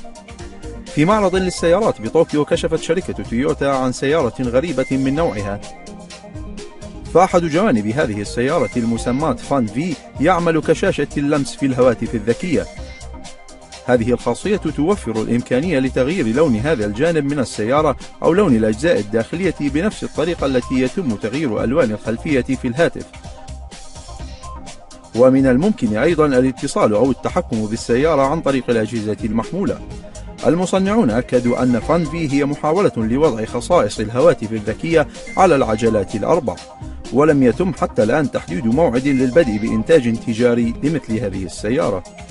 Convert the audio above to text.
في معرض للسيارات بطوكيو كشفت شركة تويوتا عن سيارة غريبة من نوعها، فأحد جوانب هذه السيارة المسماة فان في يعمل كشاشة اللمس في الهواتف الذكية. هذه الخاصية توفر الإمكانية لتغيير لون هذا الجانب من السيارة أو لون الأجزاء الداخلية بنفس الطريقة التي يتم تغيير ألوان الخلفية في الهاتف. ومن الممكن أيضا الاتصال أو التحكم بالسيارة عن طريق الأجهزة المحمولة. المصنعون أكدوا أن فان في هي محاولة لوضع خصائص الهواتف الذكية على العجلات الأربع، ولم يتم حتى الآن تحديد موعد للبدء بإنتاج تجاري لمثل هذه السيارة.